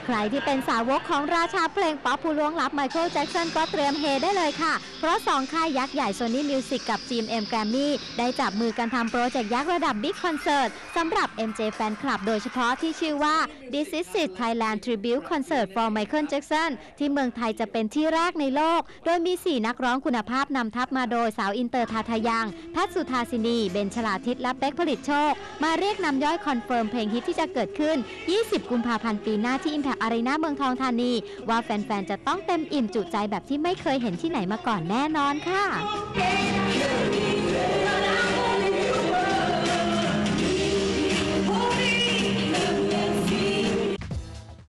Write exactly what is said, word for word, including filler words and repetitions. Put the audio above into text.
ใครที่เป็นสาวกของราชาเพลงป๊อปผู้ล่วงลับไมเคิลแจ็คสันก็เตรียมเฮได้เลยค่ะเพราะสองค่ายยักษ์ใหญ่ Sony Music กับ จี เอ็ม เอ็ม Grammy ได้จับมือกันทำโปรเจกต์ยักษ์ระดับบิ๊กคอนเสิร์ตสำหรับ เอ็ม เจ Fan Club โดยเฉพาะที่ชื่อว่า This Is It Thailand Tribute Concert for Michael Jackson ที่เมืองไทยจะเป็นที่แรกในโลกโดยมีสี่นักร้องคุณภาพนำทัพมาโดยสาวอินเตอร์ทาทายังแพทย์สุธาสินีเบนชลาทิศและเป๊กผลิตโชคมาเรียกนำย่อยคอนเฟิร์มเพลงฮิตที่จะเกิดขึ้นยี่สิบกุมภาพันธ์ปีหน้าที่ Impact Arena เมืองทองธานีว่าแฟนๆจะต้องเต็มอิ่มจุใจแบบที่ไม่เคยเห็นที่ไหนมาก่อนแน่นอนค่ะ